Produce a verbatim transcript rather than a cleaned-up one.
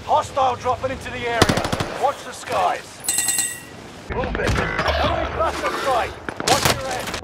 Hostile dropping into the area. Watch the skies. Move it. Enemy cluster strike. Watch your head.